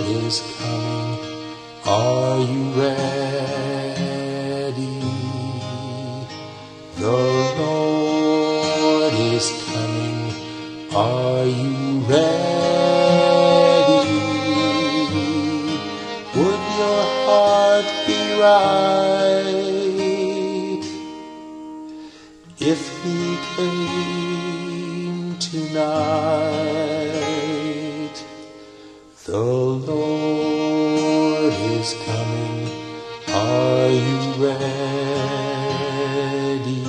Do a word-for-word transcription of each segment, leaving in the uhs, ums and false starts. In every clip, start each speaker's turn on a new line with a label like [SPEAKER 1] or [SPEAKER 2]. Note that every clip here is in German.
[SPEAKER 1] is coming. Are you ready? The Lord is coming. Are you ready? Would your heart be right if he came tonight? The Lord is coming. Are you ready?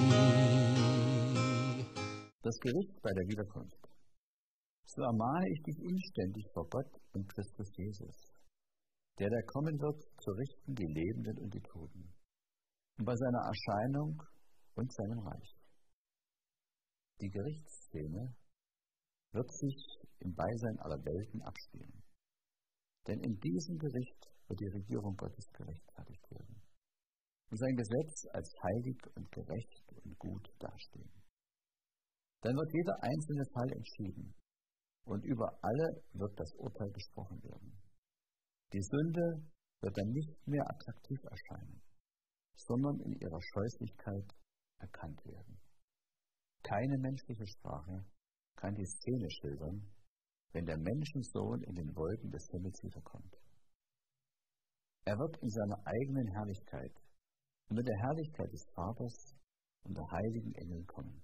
[SPEAKER 2] Das Gericht bei der Wiederkunft. So ermahne ich dich inständig vor Gott und Christus Jesus, der da kommen wird, zu richten die Lebenden und die Toten, und bei seiner Erscheinung und seinem Reich. Die Gerichtsszene wird sich im Beisein aller Welten abspielen. Denn in diesem Gericht wird die Regierung Gottes gerechtfertigt werden und sein Gesetz als heilig und gerecht und gut dastehen. Dann wird jeder einzelne Fall entschieden und über alle wird das Urteil gesprochen werden. Die Sünde wird dann nicht mehr attraktiv erscheinen, sondern in ihrer Scheußlichkeit erkannt werden. Keine menschliche Sprache kann die Szene schildern, wenn der Menschensohn in den Wolken des Himmels wiederkommt. Er wird in seiner eigenen Herrlichkeit und mit der Herrlichkeit des Vaters und der heiligen Engel kommen.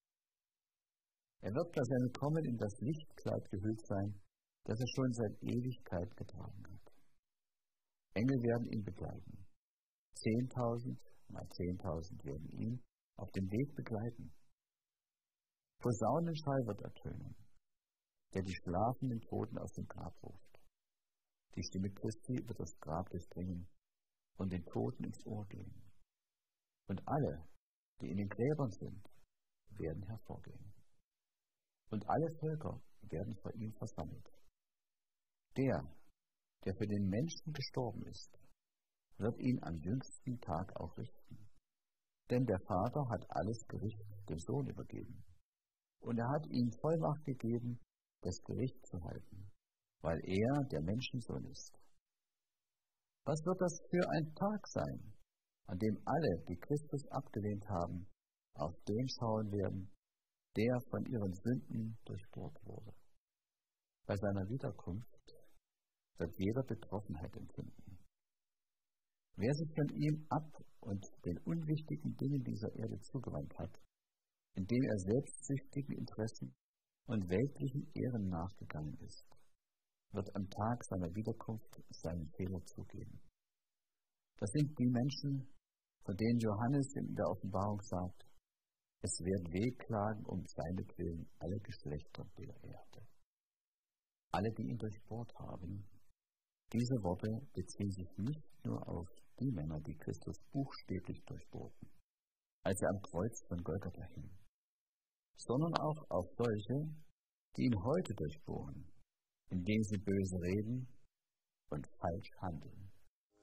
[SPEAKER 2] Er wird bei seinem Kommen in das Lichtkleid gehüllt sein, das er schon seit Ewigkeit getragen hat. Engel werden ihn begleiten. Zehntausend mal zehntausend werden ihn auf dem Weg begleiten. Posaunenschall wird ertönen, der die schlafenden Toten aus dem Grab ruft. Die Stimme Christi wird das Grab durchdringen und den Toten ins Ohr gehen. Und alle, die in den Gräbern sind, werden hervorgehen. Und alle Völker werden vor ihm versammelt. Der, der für den Menschen gestorben ist, wird ihn am jüngsten Tag auch richten. Denn der Vater hat alles Gericht dem Sohn übergeben. Und er hat ihm Vollmacht gegeben, das Gericht zu halten, weil er der Menschensohn ist. Was wird das für ein Tag sein, an dem alle, die Christus abgelehnt haben, auf den schauen werden, der von ihren Sünden durchbohrt wurde. Bei seiner Wiederkunft wird jeder Betroffenheit empfinden. Wer sich von ihm ab und den unwichtigen Dingen dieser Erde zugewandt hat, indem er selbstsüchtigen Interessen und weltlichen Ehren nachgegangen ist, wird am Tag seiner Wiederkunft seinen Fehler zugeben. Das sind die Menschen, von denen Johannes in der Offenbarung sagt, es werden wehklagen um seinetwillen alle Geschlechter der Erde. Alle, die ihn durchbohrt haben, diese Worte beziehen sich nicht nur auf die Männer, die Christus buchstäblich durchbohrten, als er am Kreuz von Golgatha hing, sondern auch auf solche, die ihn heute durchbohren, indem sie böse reden und falsch handeln.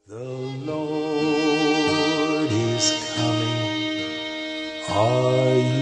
[SPEAKER 1] The Lord is coming. Are you